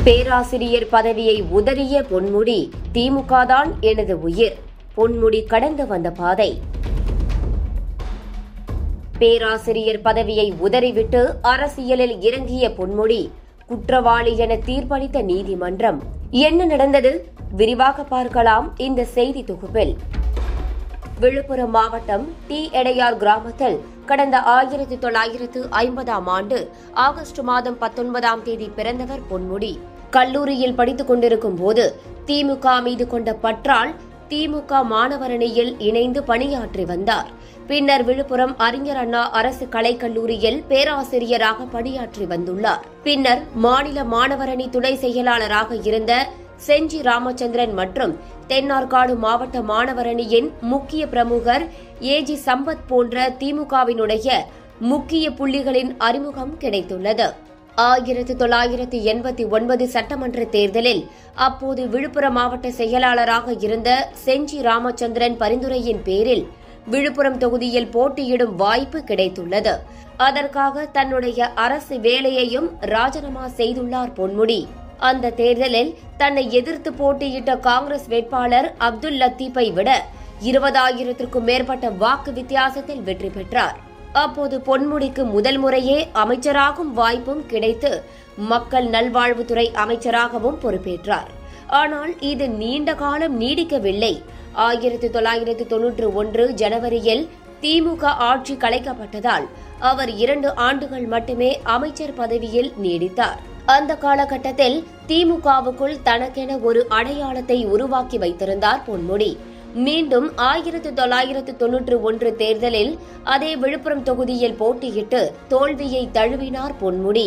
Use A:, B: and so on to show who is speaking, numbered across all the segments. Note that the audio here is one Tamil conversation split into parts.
A: பேராசிரியர் பதவியை உதறிய பொன்முடி, திமுக தான் எனது உயிர். பொன்முடி கடந்து வந்த பாதை. பேராசிரியர் பதவியை உதறிவிட்டு அரசியலில் இறங்கிய பொன்முடி, குற்றவாளி என தீர்ப்பளித்த நீதிமன்றம். என்ன நடந்தது? விரிவாக பார்க்கலாம் இந்த செய்தி தொகுப்பில். விழுப்புரம் மாவட்டம் டி எடையார் கிராமத்தில் கடந்த 1950ஆம் ஆண்டு ஆகஸ்ட் மாதம் 19ஆம் தேதி பிறந்தவர் பொன்முடி. கல்லூரியில் படித்துக் கொண்டிருக்கும் போது திமுக மீது கொண்ட பற்றால் திமுக மாணவரணியில் இணைந்து பணியாற்றி வந்தார். பின்னர் விழுப்புரம் அறிஞர் அண்ணா அரசு கலைக்கல்லூரியில் பேராசிரியராக பணியாற்றி வந்துள்ளார். பின்னர் மாநில மாணவரணி துணை செயலாளராக இருந்த செஞ்சி ராமச்சந்திரன் மற்றும் தென்னார்காடு மாவட்ட மாணவரணியின் முக்கிய பிரமுகர் ஏஜி சம்பத் போன்ற திமுகவினுடைய முக்கிய புள்ளிகளின் அறிமுகம் கிடைத்துள்ளது. 1989 சட்டமன்ற தேர்தலில் அப்போது விழுப்புரம் மாவட்ட செயலாளராக இருந்த செஞ்சி ராமச்சந்திரன் பரிந்துரையின் பேரில் விழுப்புரம் தொகுதியில் போட்டியிடும் வாய்ப்பு கிடைத்துள்ளது. அதற்காக தன்னுடைய அரசு வேலையையும் ராஜினாமா செய்துள்ளார் பொன்முடி. அந்த தேர்தலில் தன்னை எதிர்த்து போட்டியிட்ட காங்கிரஸ் வேட்பாளர் அப்துல் லத்தீப்பை விட 20,000க்கும் மேற்பட்ட வாக்கு வித்தியாசத்தில் வெற்றி பெற்றார். அப்போது பொன்முடிக்கு முதல் முறையே அமைச்சராகும் வாய்ப்பும் கிடைத்து மக்கள் நல்வாழ்வுத்துறை அமைச்சராகவும் பொறுப்பேற்றார். ஆனால் இது நீண்ட காலம் நீடிக்கவில்லை. 1991 ஜனவரியில் திமுக ஆட்சி கலைக்கப்பட்டதால் அவர் 2 ஆண்டுகள் மட்டுமே அமைச்சர் பதவியில் நீடித்தார். அந்த காலகட்டத்தில் திமுகவுக்குள் தனக்கென ஒரு அடையாளத்தை உருவாக்கி வைத்திருந்தார் பொன்முடி. மீண்டும் 1991 தேர்தலில் அதே விழுப்புரம் தொகுதியில் போட்டியிட்டு தோல்வியை தழுவினார் பொன்முடி.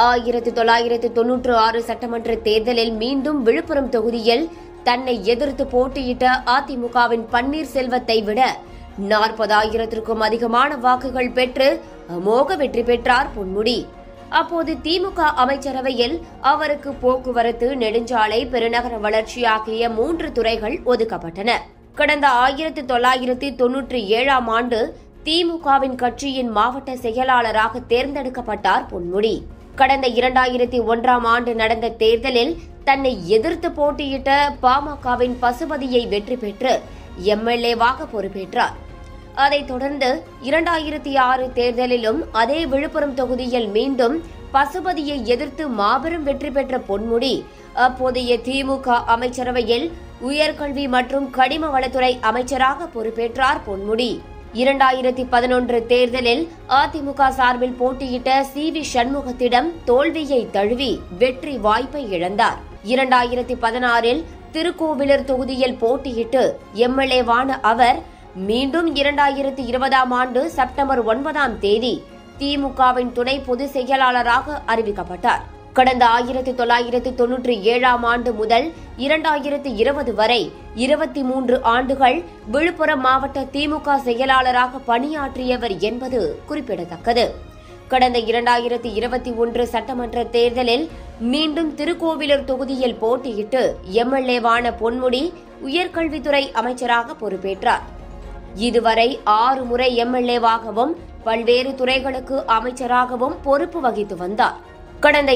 A: 1996 சட்டமன்ற தேர்தலில் மீண்டும் விழுப்புரம் தொகுதியில் தன்னை எதிர்த்து போட்டியிட்ட அதிமுகவின் பன்னீர்செல்வத்தை விட 40,000க்கும் அதிகமான வாக்குகள் பெற்று அமோக வெற்றி பெற்றார் பொன்முடி. அப்போது திமுக அமைச்சரவையில் அவருக்கு போக்குவரத்து, நெடுஞ்சாலை, பெருநகர வளர்ச்சி ஆகிய 3 துறைகள் ஒதுக்கப்பட்டன. கடந்த 1997ஆம் ஆண்டு திமுகவின் கட்சியின் மாவட்ட செயலாளராக தேர்ந்தெடுக்கப்பட்டார் பொன்முடி. கடந்த 2001ஆம் ஆண்டு நடந்த தேர்தலில் தன்னை எதிர்த்து போட்டியிட்ட பாமகவின் பசுபதியை வெற்றி பெற்று எம்எல்ஏவாக பொறுப்பேற்றார். அதைத் தொடர்ந்து 2006 தேர்தலிலும் அதே விழுப்புரம் தொகுதியில் மீண்டும் பசுபதியை எதிர்த்து மாபெரும் வெற்றி பெற்ற பொன்முடி அப்போதைய திமுக அமைச்சரவையில் உயர்கல்வி மற்றும் கனிம வளத்துறை அமைச்சராக பொறுப்பேற்றார் பொன்முடி. 2011 தேர்தலில் அதிமுக சார்பில் போட்டியிட்ட சி.வி. சண்முகத்திடம் தோல்வியை தழுவி வெற்றி வாய்ப்பை இழந்தார். 2016இல் திருக்கோவிலூர் தொகுதியில் போட்டியிட்டு எம்எல்ஏவான அவர் மீண்டும் 2020ஆம் ஆண்டு செப்டம்பர் 9ஆம் தேதி திமுகவின் துணை பொதுச் செயலாளராக அறிவிக்கப்பட்டார். கடந்த 1997ஆம் ஆண்டு முதல் 2020 வரை 23 ஆண்டுகள் விழுப்புரம் மாவட்ட திமுக செயலாளராக பணியாற்றியவர் என்பது குறிப்பிடத்தக்கது. கடந்த 2021 சட்டமன்ற தேர்தலில் மீண்டும் திருக்கோவிலூர் தொகுதியில் போட்டியிட்டு எம்எல்ஏவான பொன்முடி உயர்கல்வித்துறை அமைச்சராக பொறுப்பேற்றார். இதுவரை 6 முறை எம்எல்ஏவாகவும் பல்வேறு துறைகளுக்கு அமைச்சராகவும் பொறுப்பு வகித்து வந்தார். கடந்த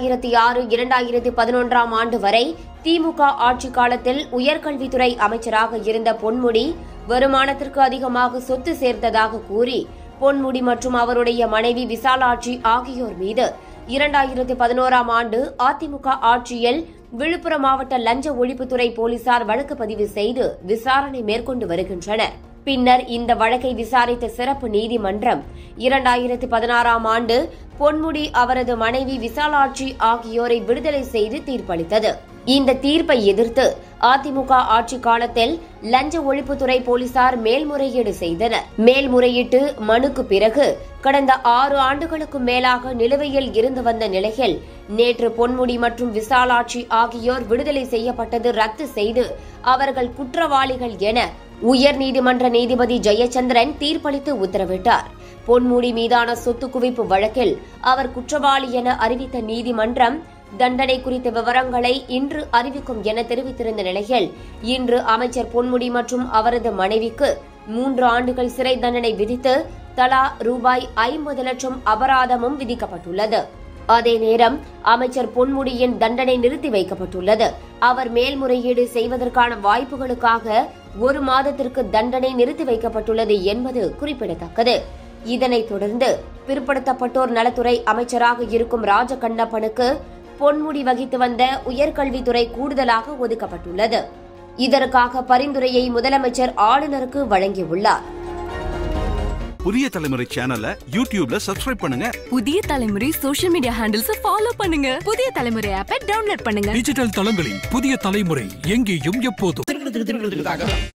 A: 2006-2011ஆம் ஆண்டு வரை திமுக ஆட்சி காலத்தில் உயர்கல்வித்துறை அமைச்சராக இருந்த பொன்முடி வருமானத்திற்கு அதிகமாக சொத்து சேர்த்ததாக கூறி பொன்முடி மற்றும் அவருடைய மனைவி விசாலாட்சி ஆகியோர் மீது 2011ஆம் ஆண்டு அதிமுக ஆட்சியில் விழுப்புரம் மாவட்ட லஞ்ச ஒழிப்புத்துறை போலீசார் வழக்கு பதிவு செய்து விசாரணை மேற்கொண்டு வருகின்றனர். பின்னர் இந்த வழக்கை விசாரித்த சிறப்பு நீதிமன்றம் 2016ஆம் ஆண்டு பொன்முடி, அவரது மனைவி விசாலாட்சி ஆகியோரை விடுதலை செய்து தீர்ப்பளித்தது. இந்த தீர்ப்பை எதிர்த்து அதிமுக ஆட்சி காலத்தில் லஞ்ச ஒழிப்புத்துறை போலீசார் மேல்முறையீடு செய்தனர். மேல்முறையீட்டு மனுக்கு பிறகு கடந்த 6 ஆண்டுகளுக்கும் மேலாக நிலுவையில் இருந்து வந்த நிலையில் நேற்று பொன்முடி மற்றும் விசாலாட்சி ஆகியோர் விடுதலை செய்யப்பட்டது ரத்து செய்து அவர்கள் குற்றவாளிகள் என உயர்நீதிமன்ற நீதிபதி ஜெயச்சந்திரன் தீர்ப்பளித்து உத்தரவிட்டார். பொன்முடி மீதான சொத்து குவிப்பு வழக்கில் அவர் குற்றவாளி என அறிவித்த நீதிமன்றம் தண்டனை குறித்த விவரங்களை இன்று அறிவிக்கும் என தெரிவித்திருந்த நிலையில் இன்று அமைச்சர் பொன்முடி மற்றும் அவரது மனைவிக்கு 3 ஆண்டுகள் சிறை தண்டனை விதித்து தலா ரூபாய் 50 லட்சம் அபராதமும் விதிக்கப்பட்டுள்ளது. அதே நேரம் அமைச்சர் பொன்முடியின் தண்டனை நிறுத்தி வைக்கப்பட்டுள்ளது. அவர் மேல்முறையீடு செய்வதற்கான வாய்ப்புகளுக்காக 1 மாதத்திற்கு தண்டனை நிறுத்தி வைக்கப்பட்டுள்ளது என்பது குறிப்பிடத்தக்கது. இதனைத் தொடர்ந்து பிற்படுத்தப்பட்டோர் நலத்துறை அமைச்சராக இருக்கும் ராஜகண்ணப்பனுக்கு பொன்முடி வகித்து வந்த உயர்கல்வித்துறை கூடுதலாக ஒதுக்கப்பட்டுள்ளது. இதற்காக பரிந்துரையை முதலமைச்சர் ஆளுநருக்கு வழங்கியுள்ளார்.
B: புதிய தலைமுறை சேனலை யூடியூப்ல சப்ஸ்கிரைப் பண்ணுங்க.
C: புதிய தலைமுறை சோஷியல் மீடியா ஹேண்டில்ஸ் ஃபாலோ பண்ணுங்க. புதிய தலைமுறை ஆப்பை டவுன்லோட் பண்ணுங்க.
D: டிஜிட்டல் தளங்களில் புதிய தலைமுறை எங்கேயும் எப்போதும்.